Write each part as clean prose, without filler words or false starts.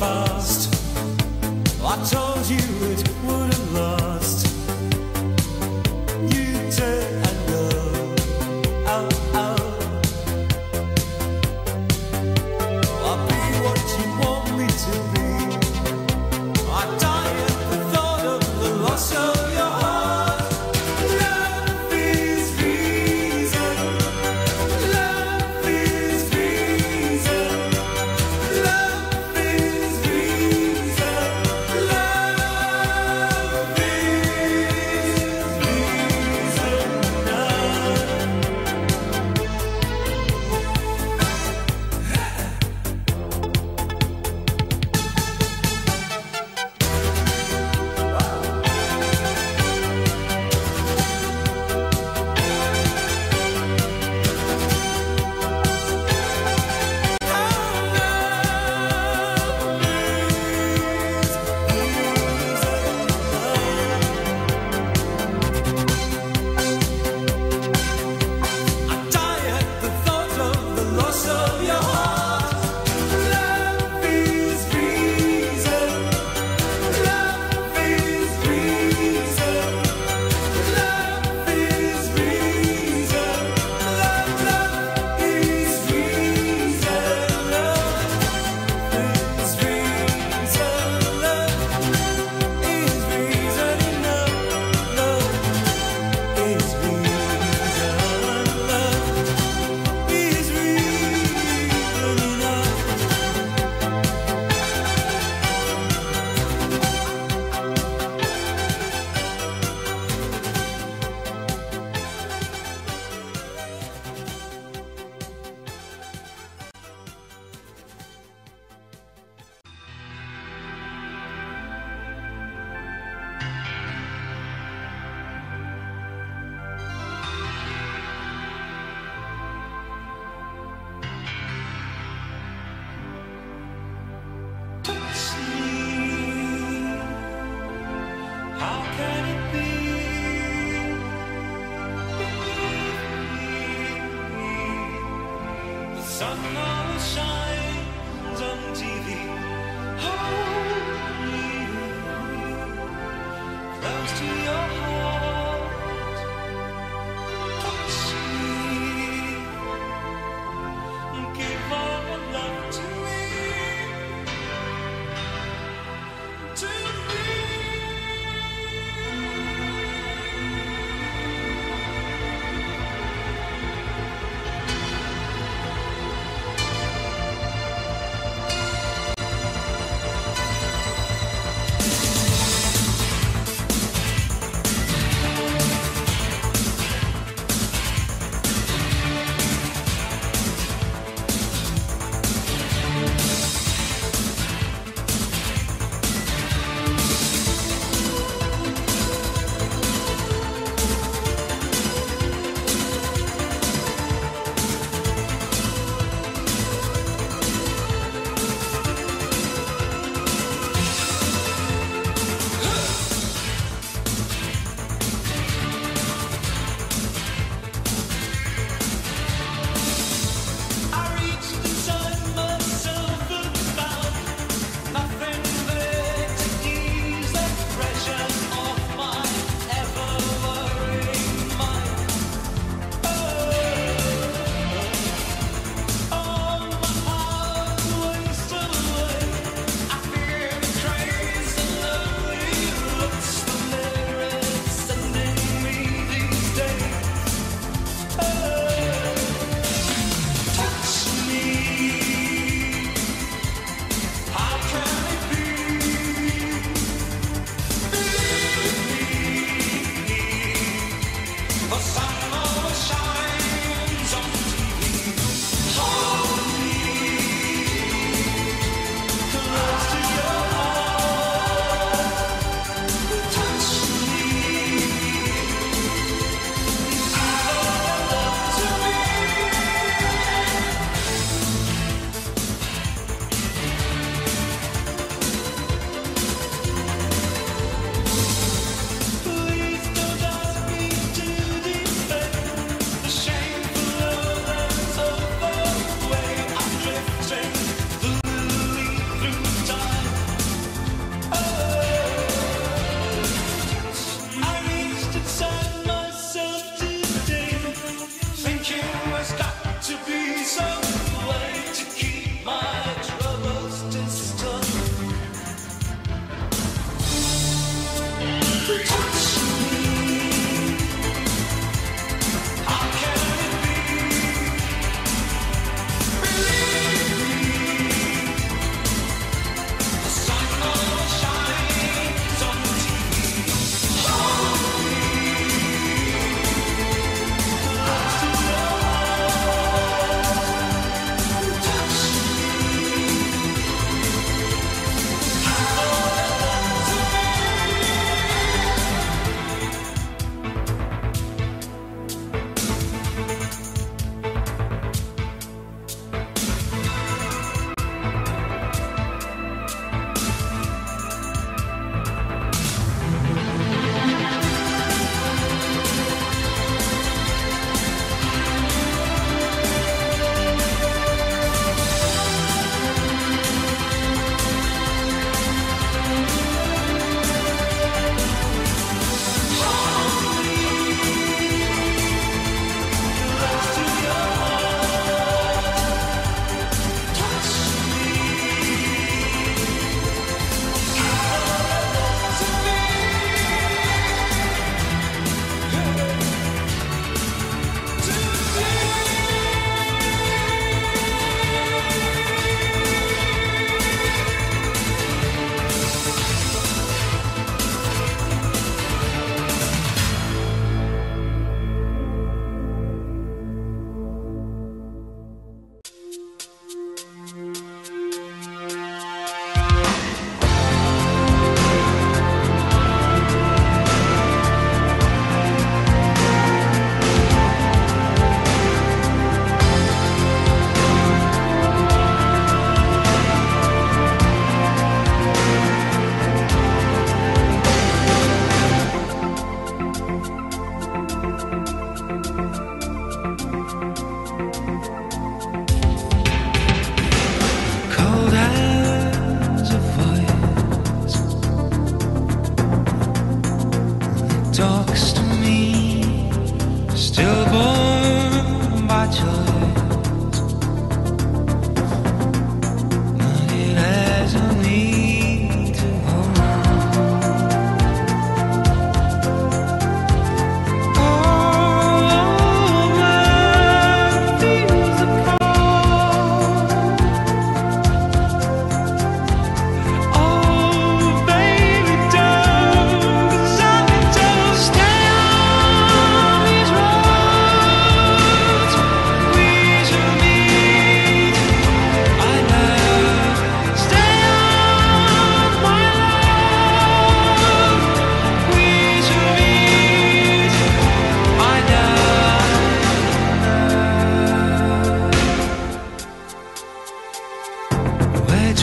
fast. I told you it wouldn't last. You turn and go. Oh, oh. I'll be what you want me to be. I die at the thought of the loss of your heart. Love is reason. Love is reason. Love is reason. Love is sun always shines on TV. Hold me close to your heart. Touch me, give all your love to me. To me.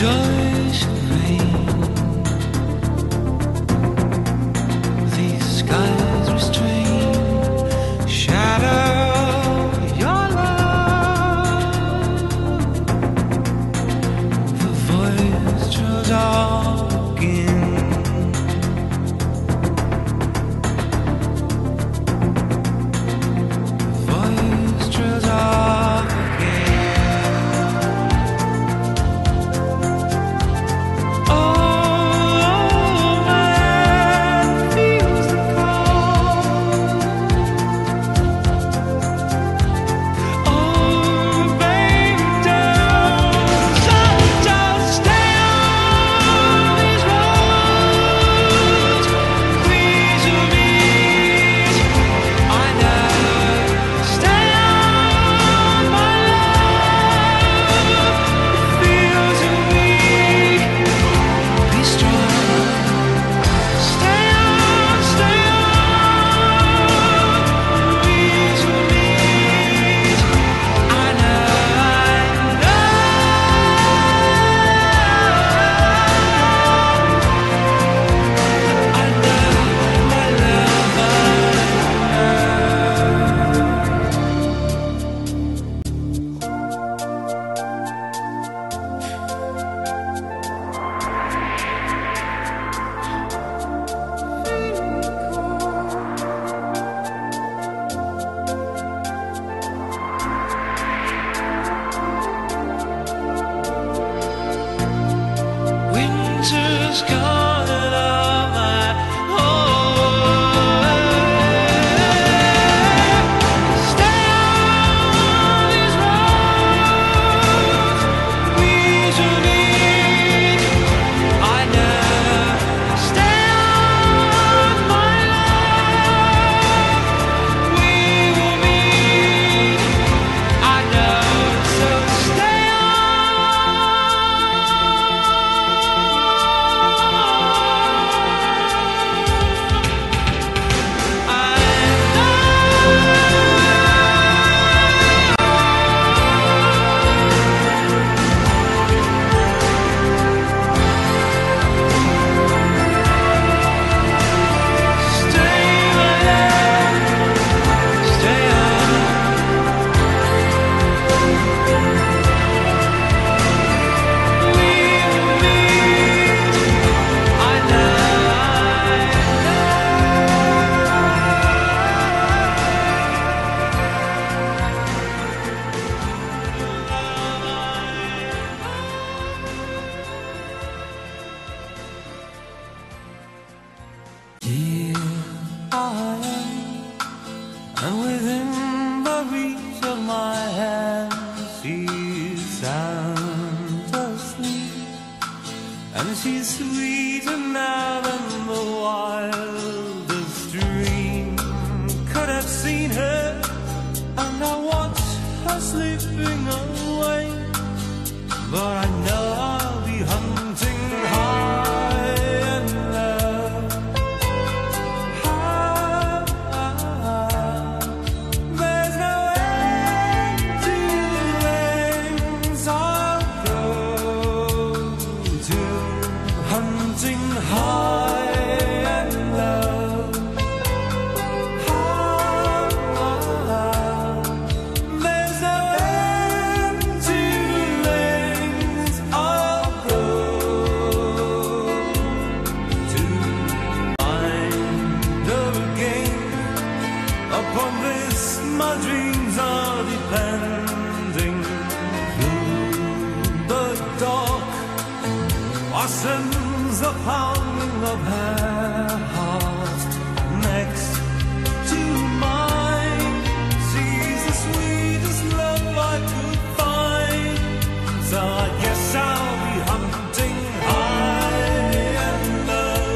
joy should reign. These skies restrain, shadow your love. The voice draws dark in. Voice draws dark again. Oh, man feels the cold. Oh, baby, don't just stay on these roads. Please will meet. I know. Stay on, my love. Feel too weak. Be strong. Stay on, stay on. Please will meet. I know, my winter's gone and all my stay on these roads. Please will meet. I know. Stay on, my love. We will meet. I know. So stay here I am, and within the reach of my hand, she's sound asleep, and she's sweeter now than the wildest dream could have seen her. And I watch her slipping away, but I know I'll be hunting high and low. There's no end to the lengths I'll go to, hunting high and low. There's no end to the lengths I'll go to find her again. Upon this my dreams are depending. Through the dark washes the pounding of her heart next to mine. She's the sweetest love I could find. So I guess I'll be hunting high and low.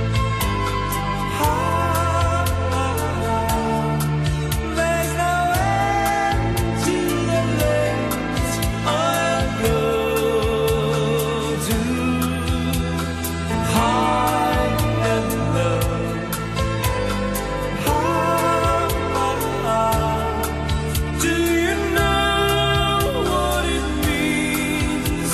There's no end to the lengths I'll go to, high and low. Do you know what it means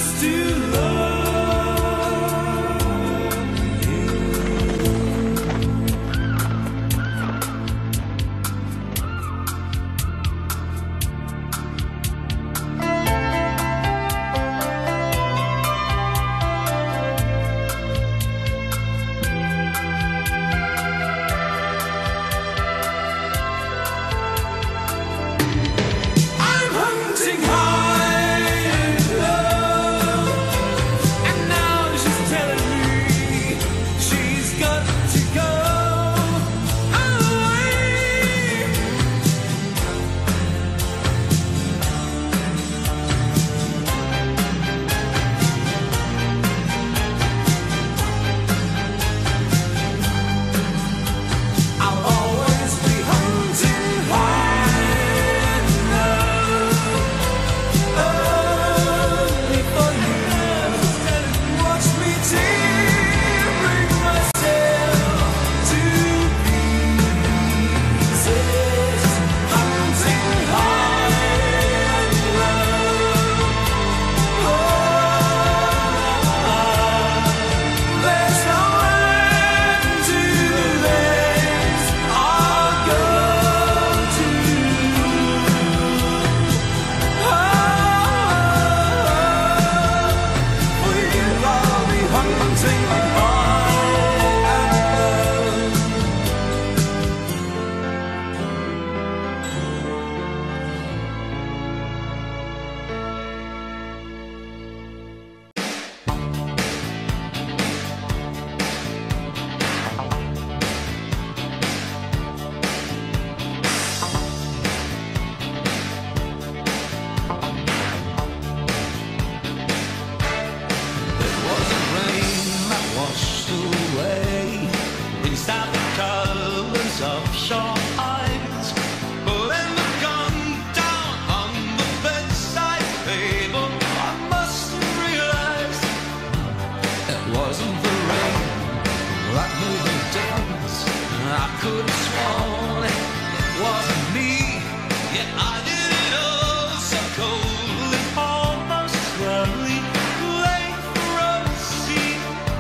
washed away. Rinsed out the colors of your eyes. Putting the gun down on the bedside table. I must realize it wasn't the rain that made the difference. I could have sworn it wasn't me. Yet I did it all so coldly, almost slowly, late for us to see.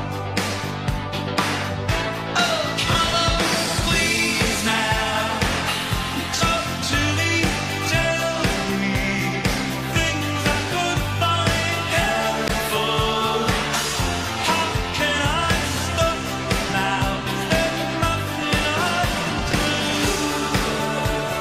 Oh, come on, please now, talk to me, tell me things I could find helpful. How can I stop now? Is there nothing I can do?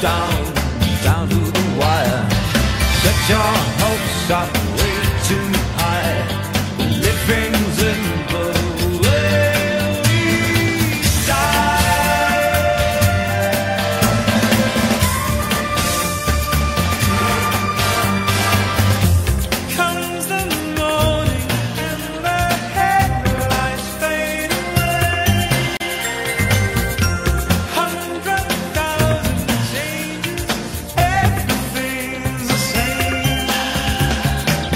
down to the wire. Set your hopes up way too high. Living's in the way we die. Comes the morning and the headlights fade away. 100,000 changes, everything's the same.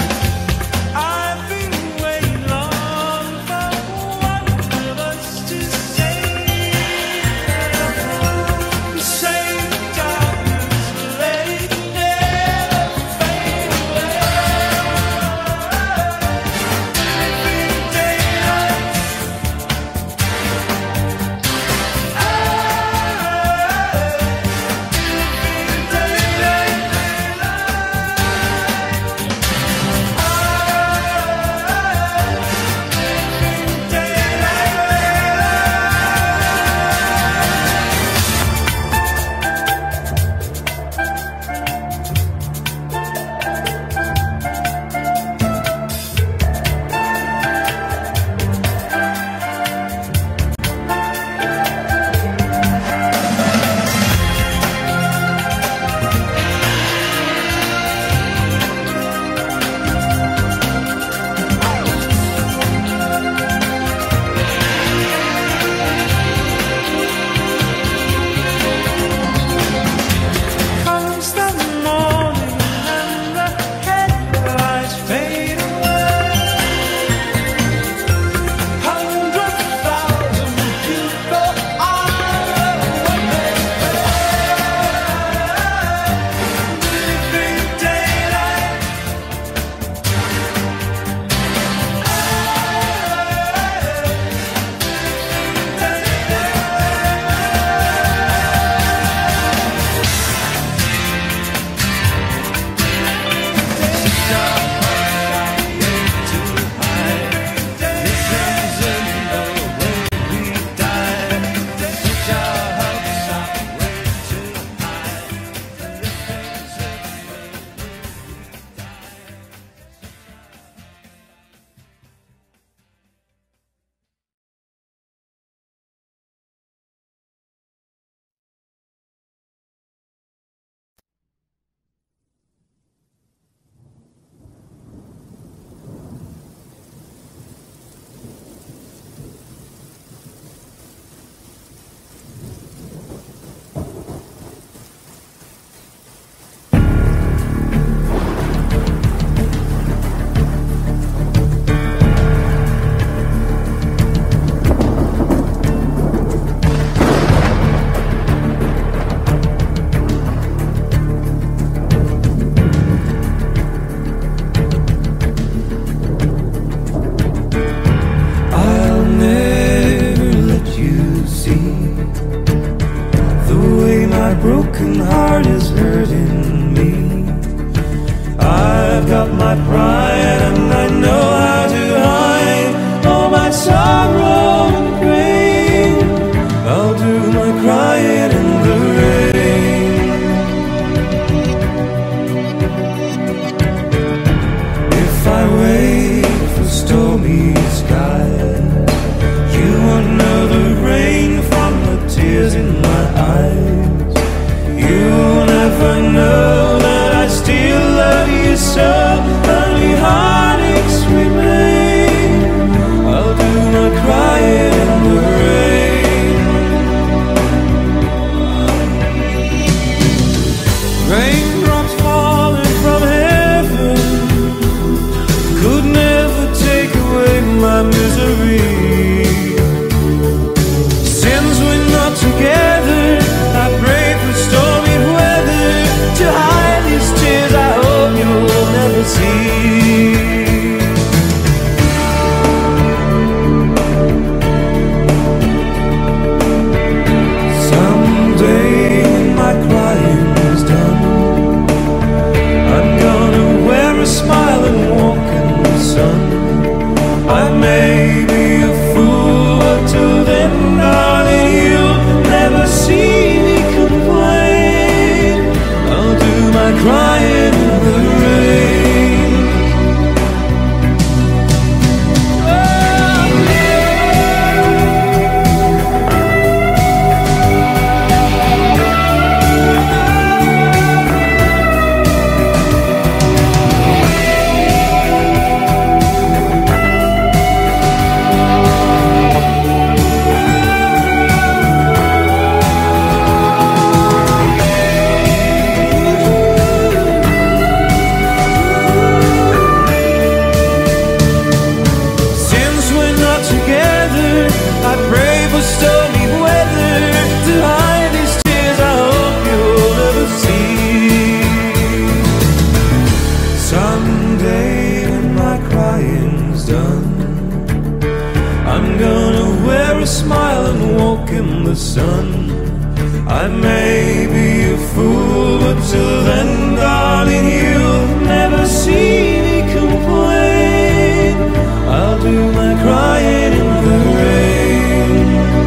and walk in the sun. I may be a fool, but till then, darling, you'll never see me complain. I'll do my crying in the rain.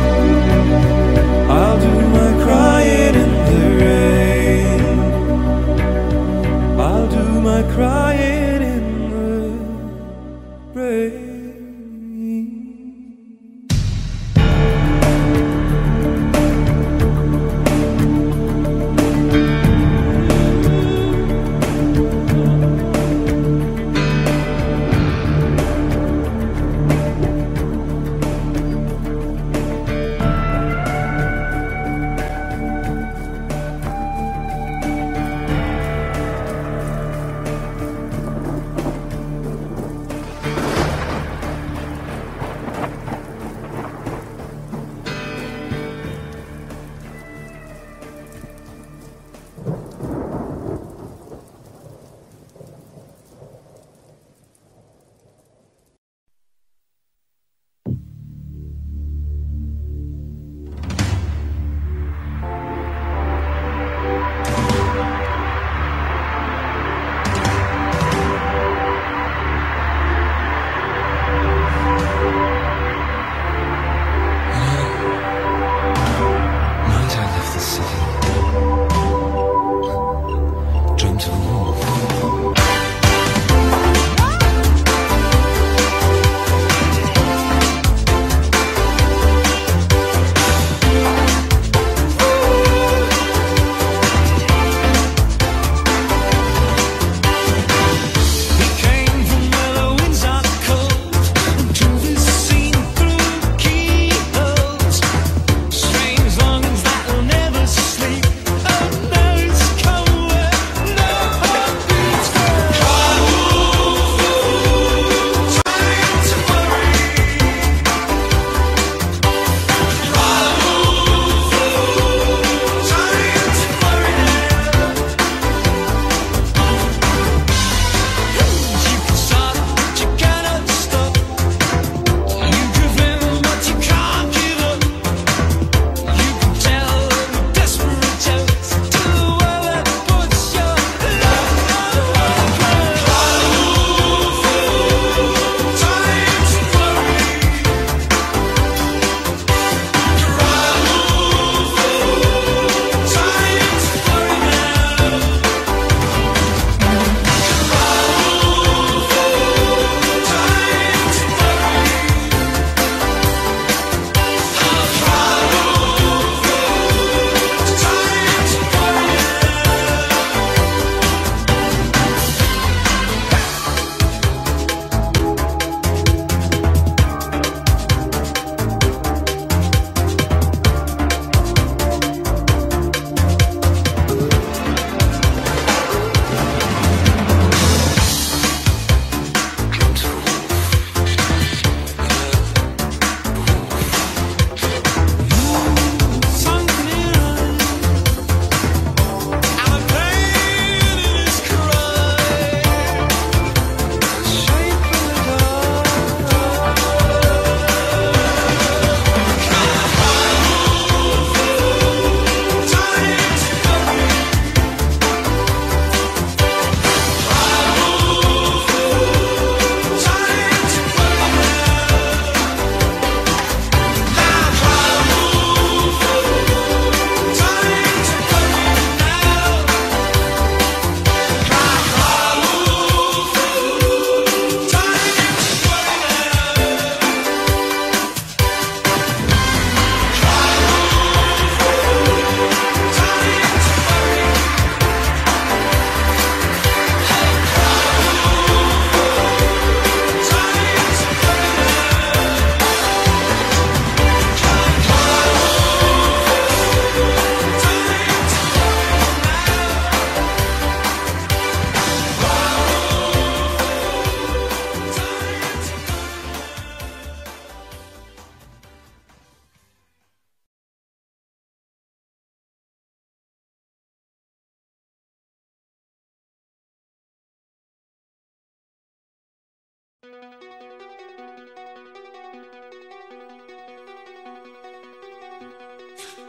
I'll do my crying in the rain. I'll do my crying in the rain.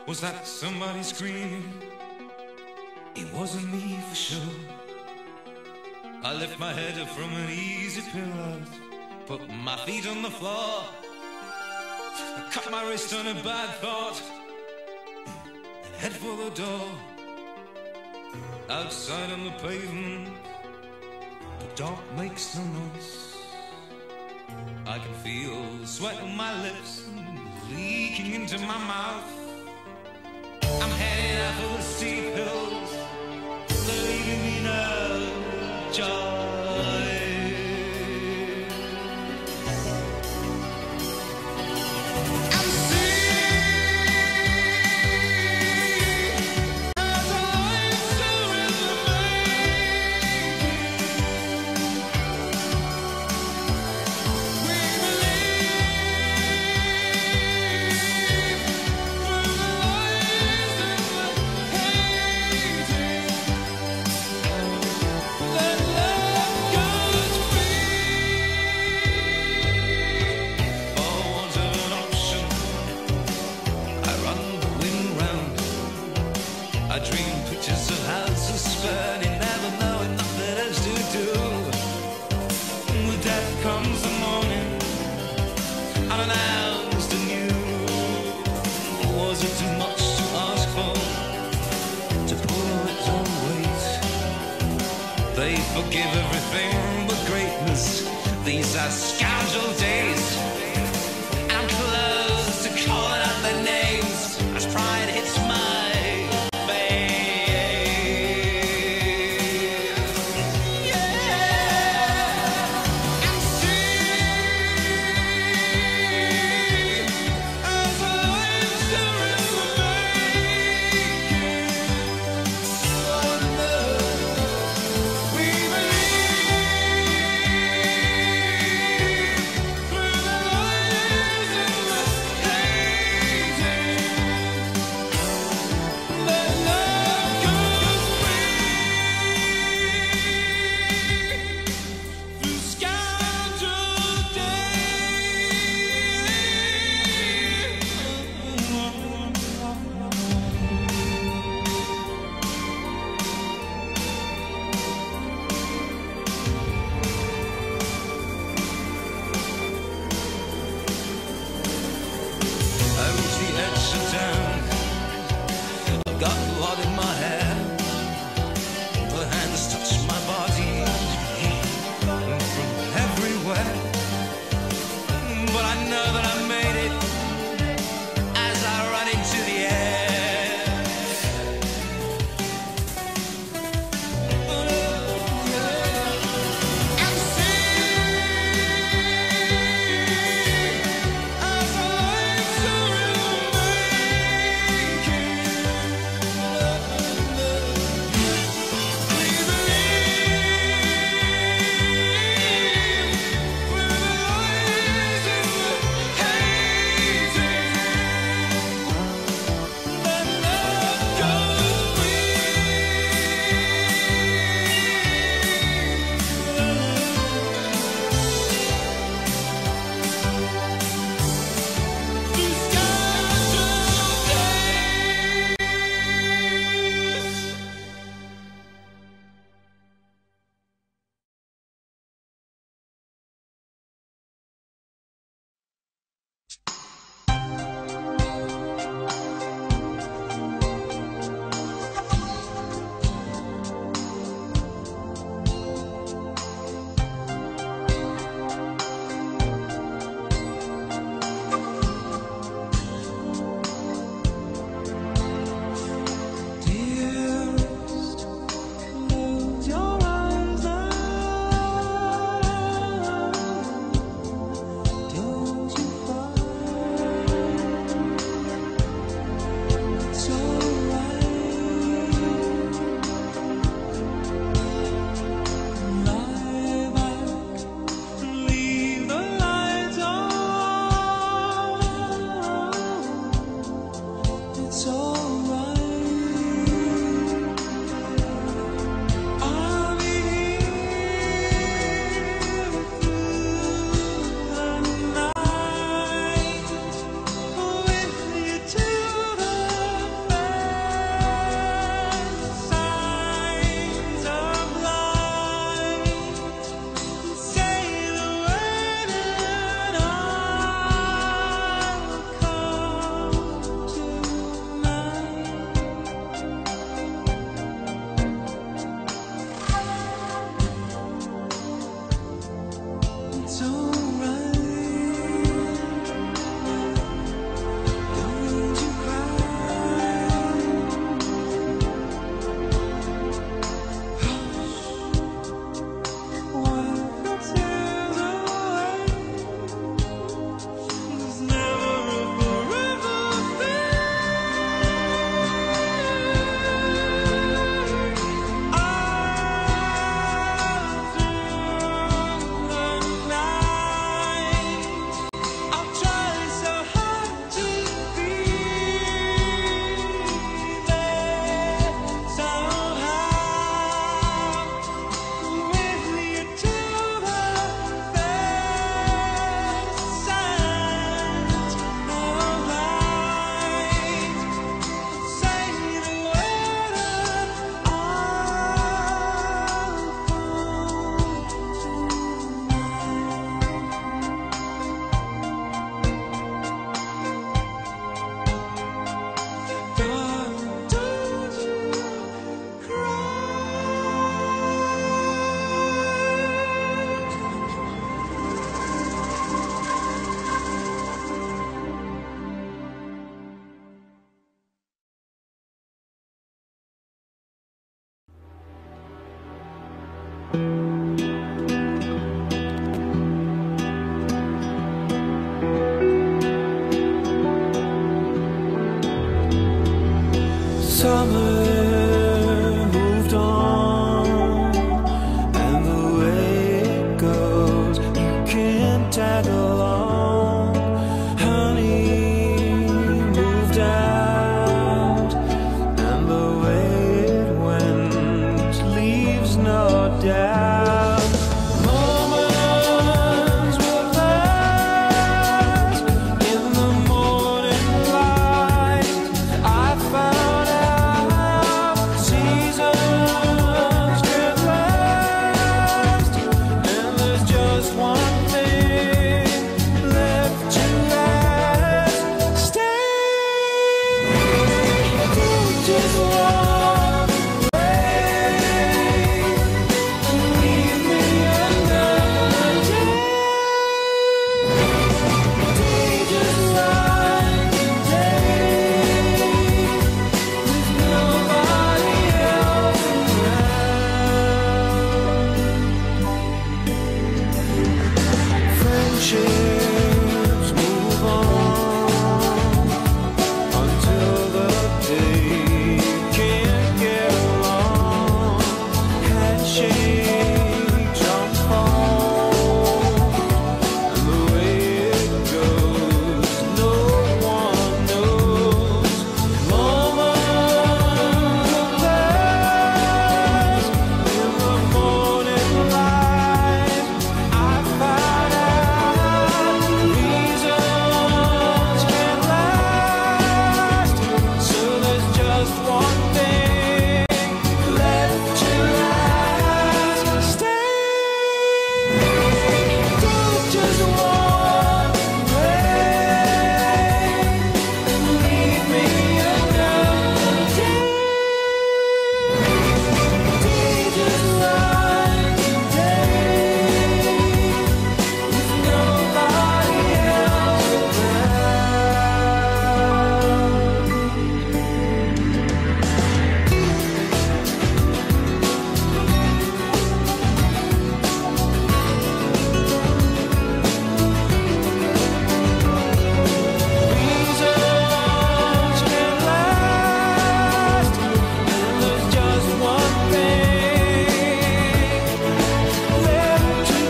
Was that somebody screaming? It wasn't me for sure. I lift my head up from an easy pillow, put my feet on the floor. I cut my wrist on a bad thought and head for the door. Outside on the pavement, the dark makes no noise. I can feel the sweat on my lips leaking into my mouth. I'm heading out for the steep hills, leaving me no joy. I'm seeing as a life still in the forgive everything but greatness. These are scoundrel days. I'm close to calling out their names as pride hits my face. Yeah, I'm seeing as a life still in the making. Got blood in my hair, her hands touch my body from everywhere. But I know that I made it as I run into the air. I'm seeing as a life still in the making. Summer moved on, and the way it goes, you can't tag along. Honey moved out, and the way it went leaves no doubt. Moments will pass in the morning light. I found out seasons can last, and there's just one thing left to ask. Stay, don't just walk away and leave me another day. Day just like a day with nobody else around. Friendships move on until the day you can't get along. Handshake, jump phone, and the way it goes, no one knows. Moments will pass in the morning light. I found out reasons can last, so there's just one thing left to ask. Stay, don't just walk away and leave me another day. Day just like a day with nobody else Reasons can last, and there's just one thing left to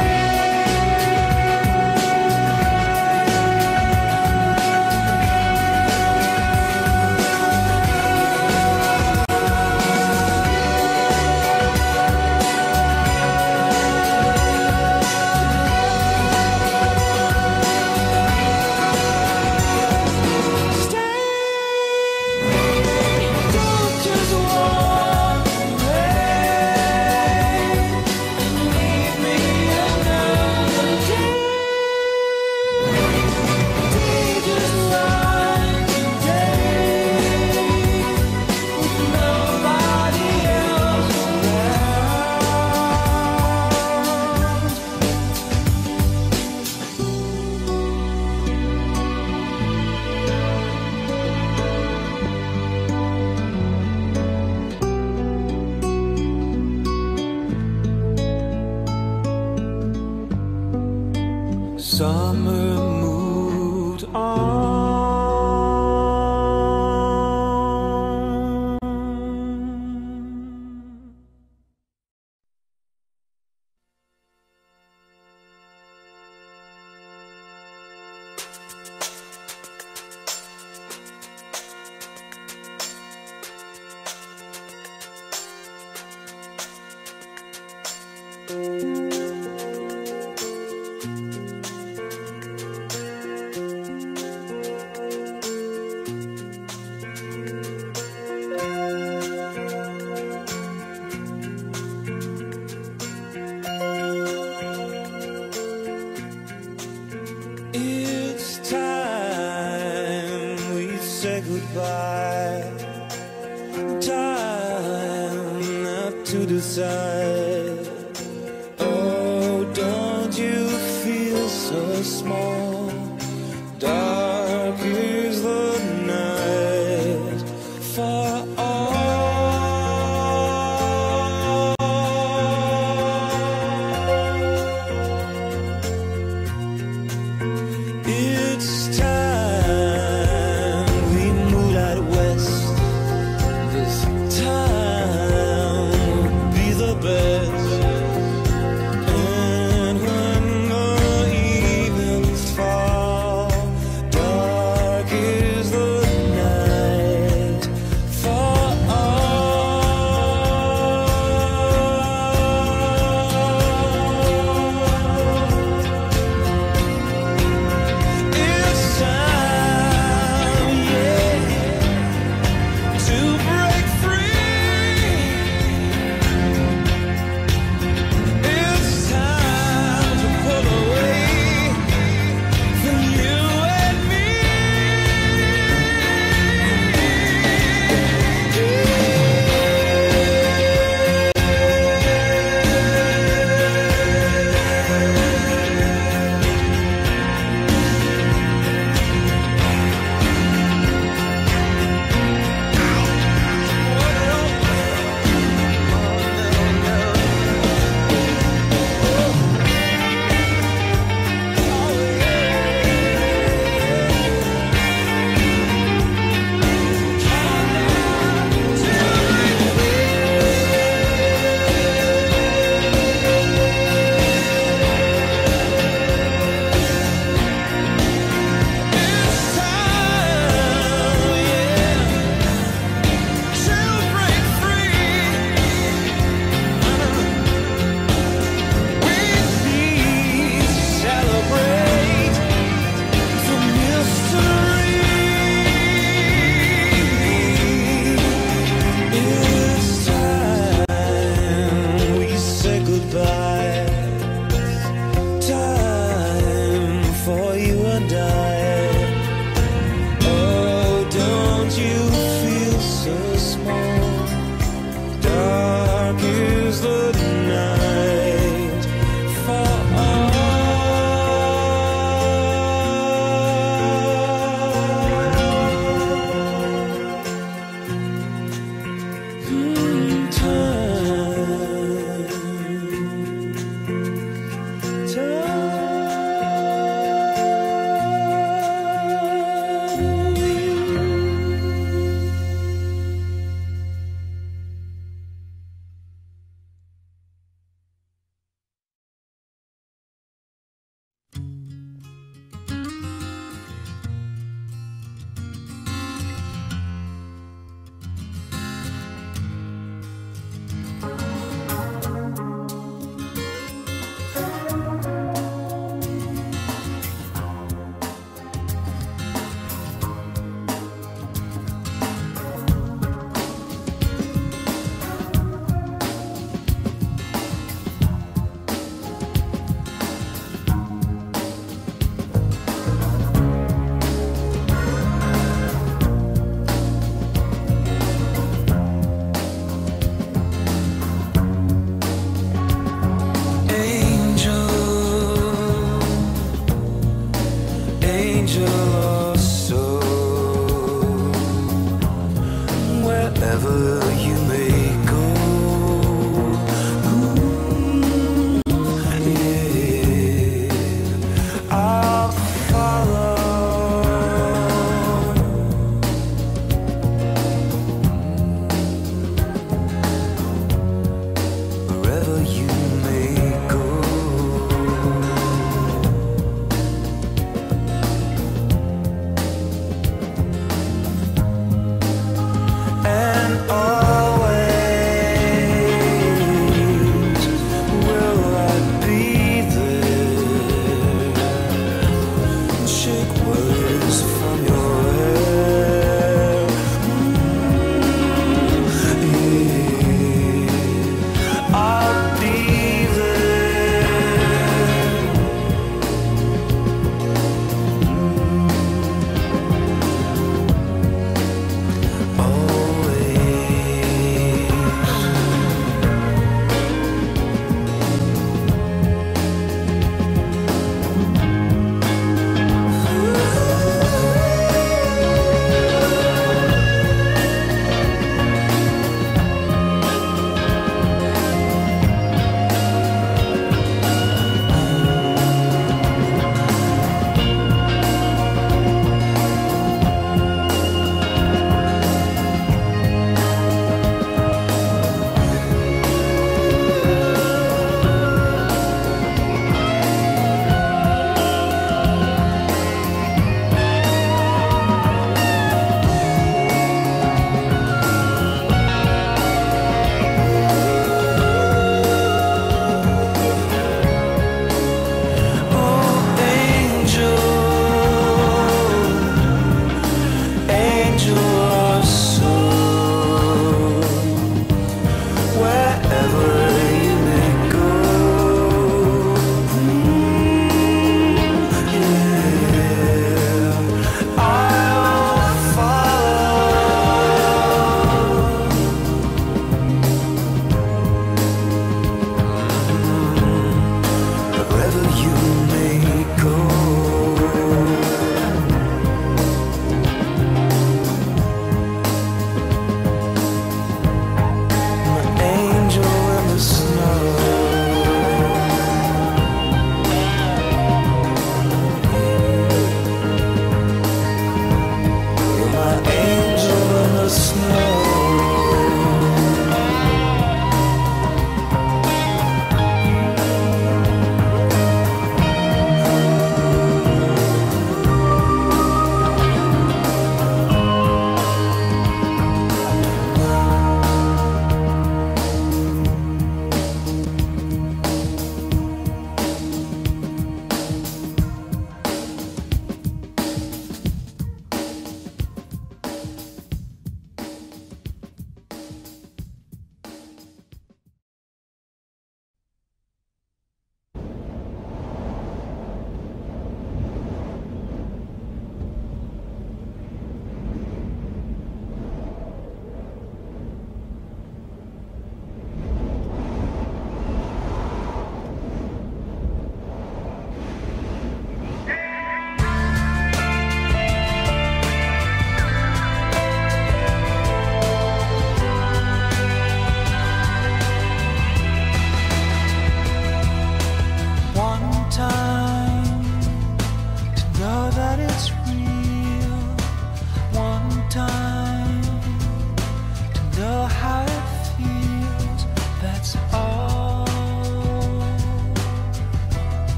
Stay, don't just walk away and leave me another day. Day just like a day with nobody else around. Summer moved on. It's time we say goodbye. Time now to decide. Oh, don't you feel so small? Dark is the night for all.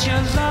your love.